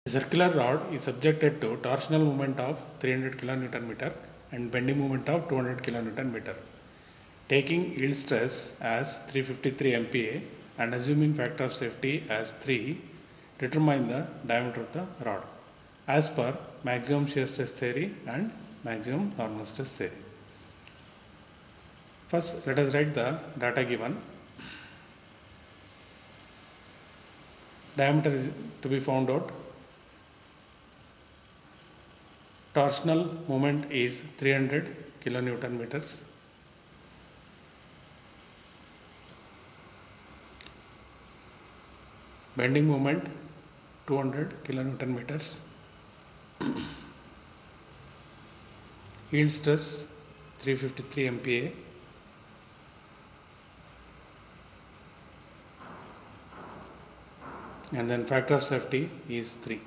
A circular rod is subjected to torsional moment of 300 kN and bending moment of 200 kN. Taking yield stress as 353 MPa and assuming factor of safety as 3, determine the diameter of the rod as per maximum shear stress theory and maximum normal stress theory. First, let us write the data given. Diameter is to be found out. Torsional moment is 300 kilonewton meters. Bending moment 200 kilonewton meters. Yield stress 353 MPa. And then factor of safety is 3.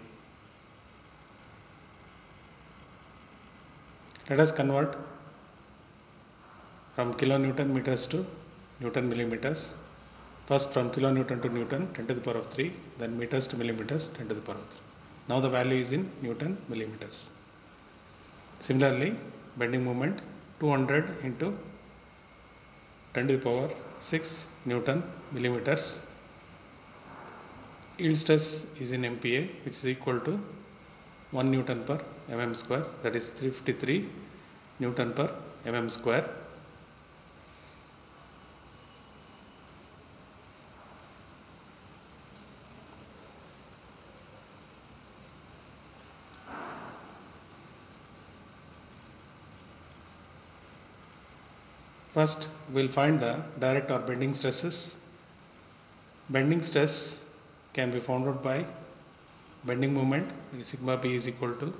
Let us convert from kilonewton meters to Newton millimeters. First from kilonewton to Newton 10 to the power of 3, then meters to millimeters 10 to the power of 3. Now the value is in Newton millimeters. Similarly, bending moment 200 into 10 to the power 6 Newton millimeters. Yield stress is in MPa, which is equal to 1 Newton per mm square, that is 353 Newton per mm square. First, we will find the direct or bending stresses. Bending stress can be found out by bending moment, sigma b is equal to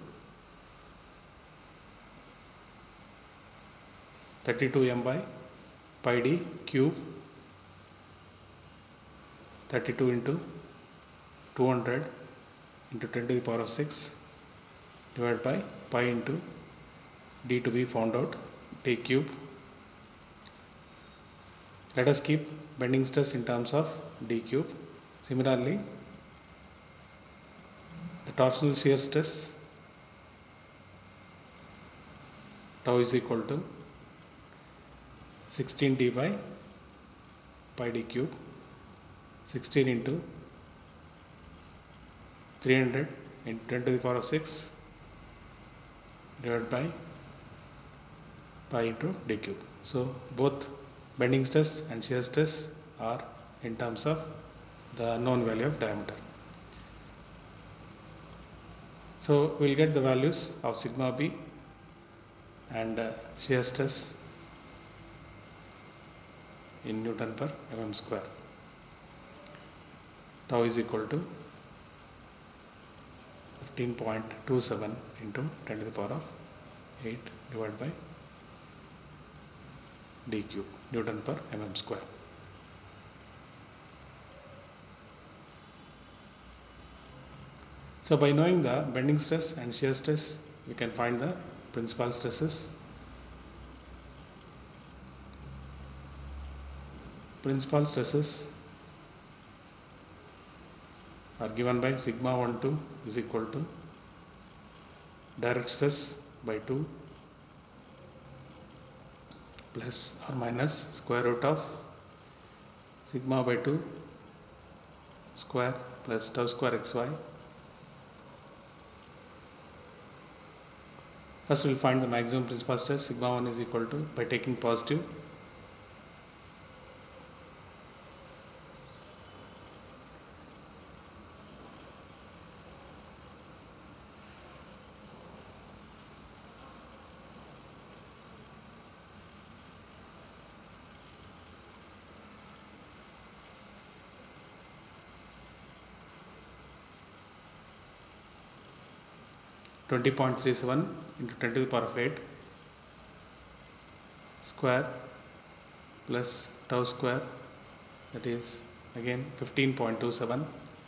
32 m by pi d cube, 32 into 200 into 10 to the power of 6 divided by pi into d to be found out, d cube. Let us keep bending stress in terms of d cube. Similarly, the torsional shear stress tau is equal to 16d by pi d cube, 16 into 300 into 10 to the power of 6 divided by pi into d cube. So both bending stress and shear stress are in terms of the known value of diameter. So we will get the values of sigma b and shear stress in Newton per mm square. Tau is equal to 15.27 into 10 to the power of 8 divided by d cube, Newton per mm square. So by knowing the bending stress and shear stress, we can find the principal stresses. Principal stresses are given by sigma 12 is equal to direct stress by 2 plus or minus square root of sigma by 2 square plus tau square xy. First we will find the maximum principal stress. Sigma 1 is equal to, by taking positive, (20.37 into 10 to the power of 8) square plus tau square, that is again 15.27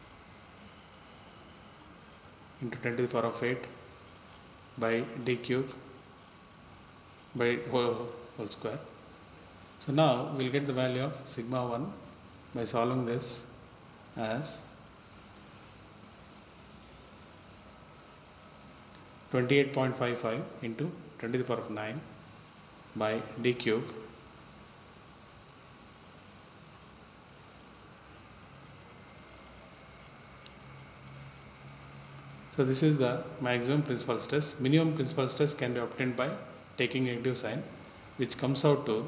into 10 to the power of 8 by d cube by whole square. So now we will get the value of sigma 1 by solving this as 28.55 into 10 to the power of 9 by d cube. So this is the maximum principal stress. Minimum principal stress can be obtained by taking negative sign, which comes out to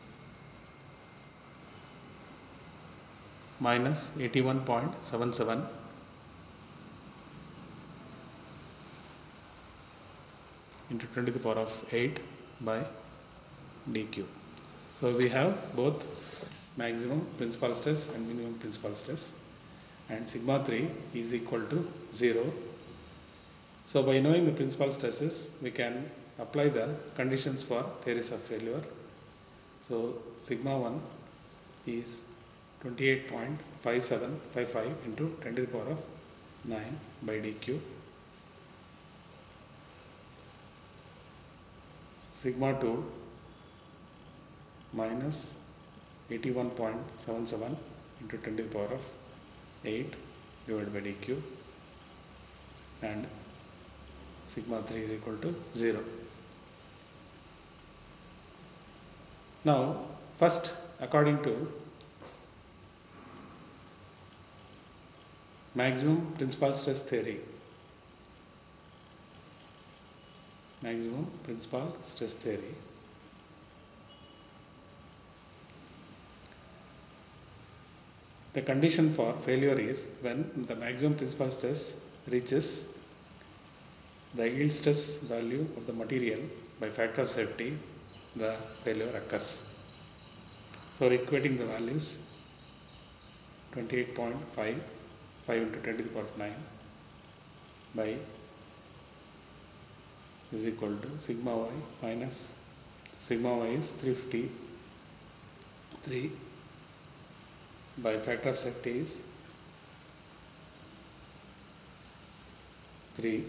minus 81.77 into 10 to the power of 8 by d cube. So we have both maximum principal stress and minimum principal stress, and sigma 3 is equal to 0. So by knowing the principal stresses, we can apply the conditions for theories of failure. So sigma 1 is 28.5755 into 10 to the power of 9 by d cube. Sigma 2 minus 81.77 into 10 to the power of 8 divided by d cube, and sigma 3 is equal to 0. Now first, according to maximum principal stress theory, the condition for failure is when the maximum principal stress reaches the yield stress value of the material by factor of safety, the failure occurs. So equating the values, 28.55 into 10 to the power of 9 by is equal to sigma y minus sigma y is 353 by factor of safety is 3.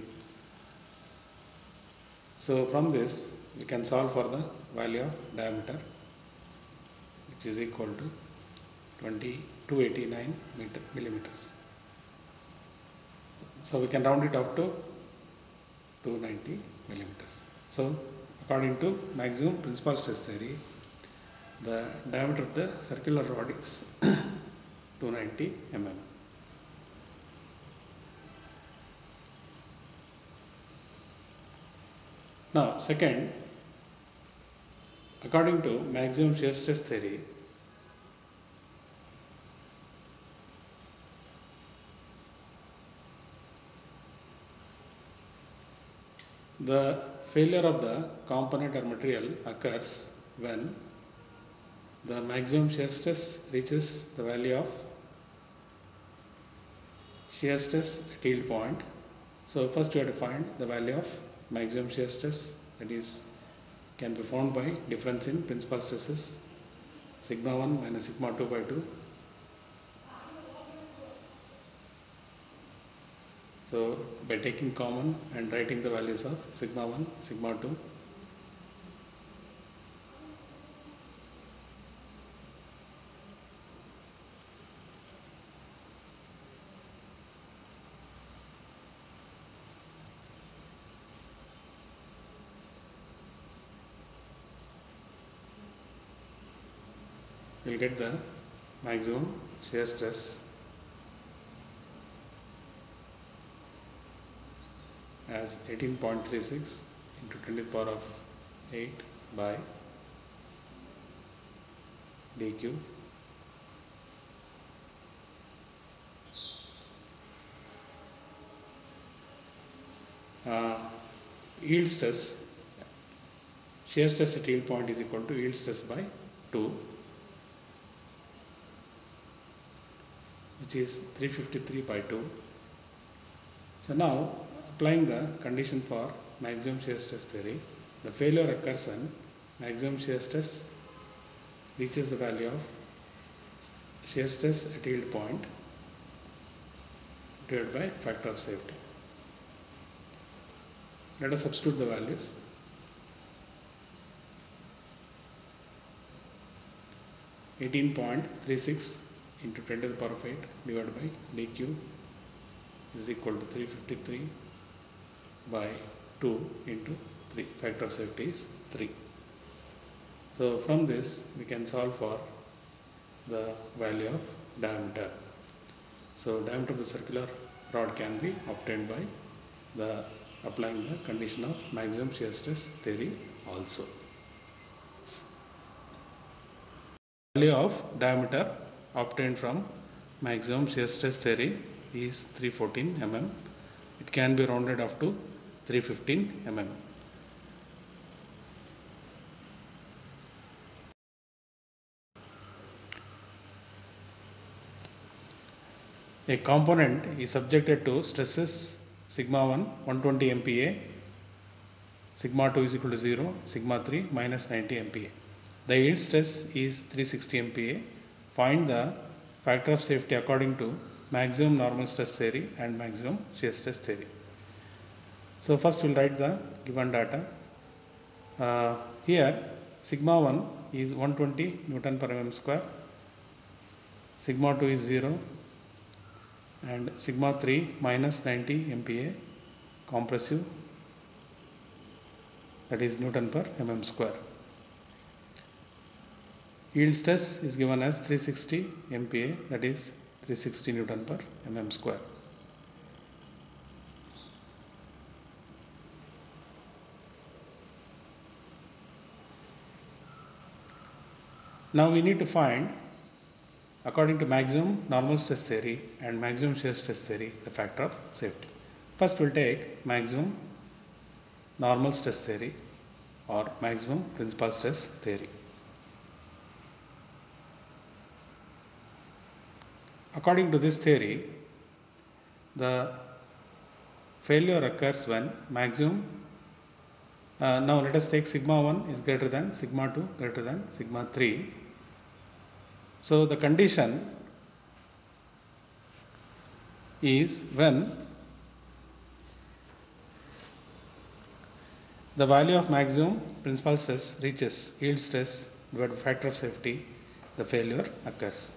So from this we can solve for the value of diameter, which is equal to 289 millimeters. So we can round it up to 290 millimeters. So according to maximum principal stress theory, the diameter of the circular rod is 290 mm. Now second, according to maximum shear stress theory, the failure of the component or material occurs when the maximum shear stress reaches the value of shear stress at yield point. So first we have to find the value of maximum shear stress, that is can be found by difference in principal stresses, sigma 1 minus sigma 2 by 2. So by taking common and writing the values of sigma 1, sigma 2, we'll get the maximum shear stress as 18.36 into 10 to the power of 8 by d cube. Yield stress, shear stress at yield point is equal to yield stress by 2, which is 353 by 2. So now applying the condition for maximum shear stress theory, the failure occurs when maximum shear stress reaches the value of shear stress at yield point divided by factor of safety. Let us substitute the values. (18.36) into 10 to the power of 8 divided by d cube is equal to 353 by 2 into 3. Factor of safety is 3. So from this we can solve for the value of diameter. So diameter of the circular rod can be obtained by applying the condition of maximum shear stress theory also. Value of diameter obtained from maximum shear stress theory is 314 mm. It can be rounded up to 315 mm. A component is subjected to stresses sigma 1 120 MPa, sigma 2 is equal to 0, sigma 3 minus 90 MPa. The yield stress is 360 MPa. Find the factor of safety according to maximum normal stress theory and maximum shear stress theory. So first we'll write the given data. Here sigma 1 is 120 Newton per mm square, sigma 2 is 0, and sigma 3 minus 90 MPa compressive, that is Newton per mm square. Yield stress is given as 360 MPa, that is 360 Newton per mm square. Now we need to find, according to maximum normal stress theory and maximum shear stress theory, the factor of safety. First we'll take maximum normal stress theory or maximum principal stress theory. According to this theory, the failure occurs when maximum, now let us take sigma 1 is greater than sigma 2 greater than sigma 3. So the condition is when the value of maximum principal stress reaches yield stress divided by factor of safety, the failure occurs.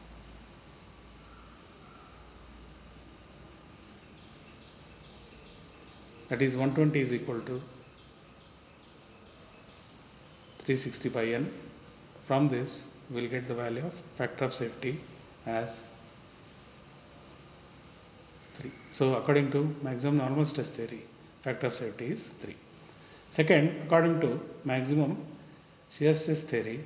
That is 120 is equal to 360 by n. From this we will get the value of factor of safety as 3. So according to maximum normal stress theory, factor of safety is 3. Second, according to maximum shear stress theory,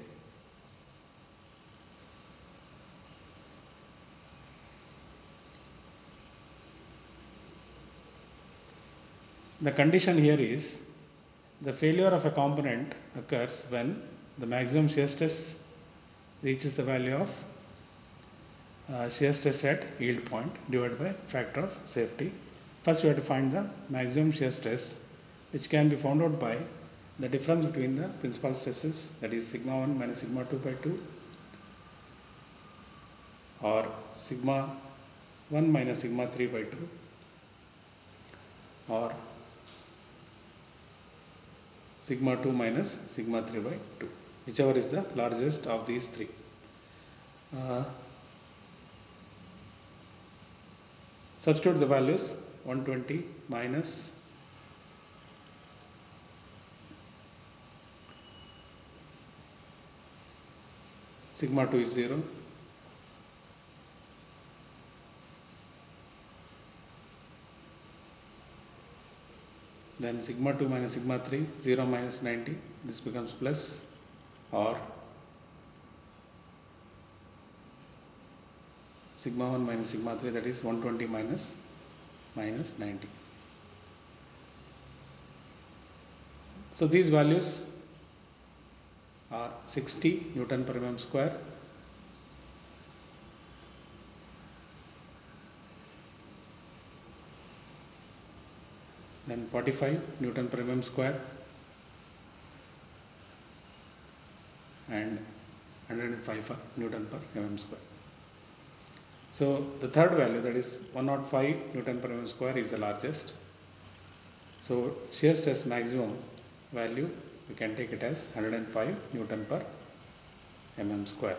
the condition here is the failure of a component occurs when the maximum shear stress reaches the value of shear stress at yield point divided by factor of safety. First we have to find the maximum shear stress, which can be found out by the difference between the principal stresses, that is sigma 1 minus sigma 2 by 2, or sigma 1 minus sigma 3 by 2, or sigma 2 minus sigma 3 by 2, whichever is the largest of these three. Substitute the values. 120 minus sigma 2 is 0, then sigma 2 minus sigma 3, 0 minus 90, this becomes plus, or sigma 1 minus sigma 3, that is 120 minus 90. So these values are 60 Newton per mm square, then 45 Newton per mm square, and 105 Newton per mm square. So the third value, that is 105 Newton per mm square, is the largest. So shear stress maximum value we can take it as 105 Newton per mm square.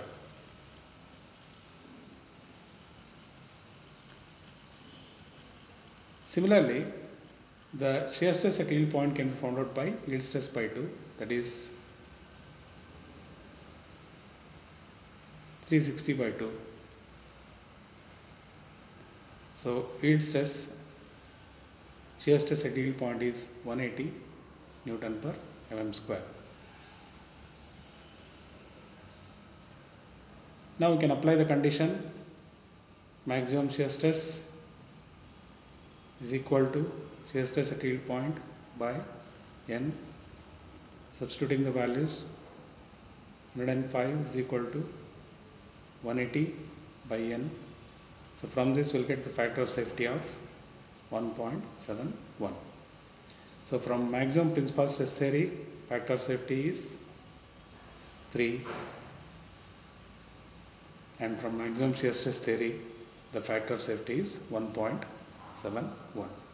Similarly, The shear stress at yield point can be found out by yield stress by 2, that is 360 by 2. So yield stress, shear stress at yield point is 180 Newton per mm square. Now we can apply the condition maximum shear stress is equal to shear stress at yield point by N. Substituting the values, 105 is equal to 180 by N. So from this we'll get the factor of safety of 1.71. So from maximum principal stress theory, factor of safety is 3, and from maximum shear stress theory, the factor of safety is 1.71.